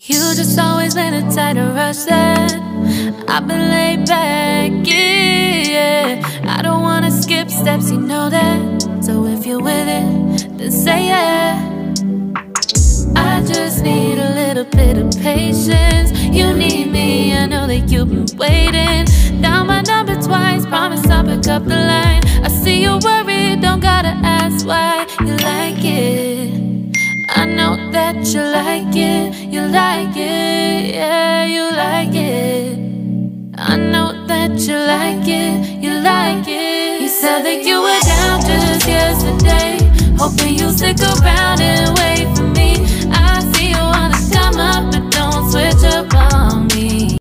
You just always been a tighter rush that I've been laid back, yeah. I don't wanna skip steps, you know that. So if you're with it, then say yeah. I just need a little bit of patience. You need me, I know that you've been waiting. Down my number twice, promise I'll pick up the line. I see you worried, don't gotta ask why. You like it, I know that you like it. You like it, yeah, you like it. I know that you like it, you like it. You said that you were down just yesterday, hoping you'll stick around and wait.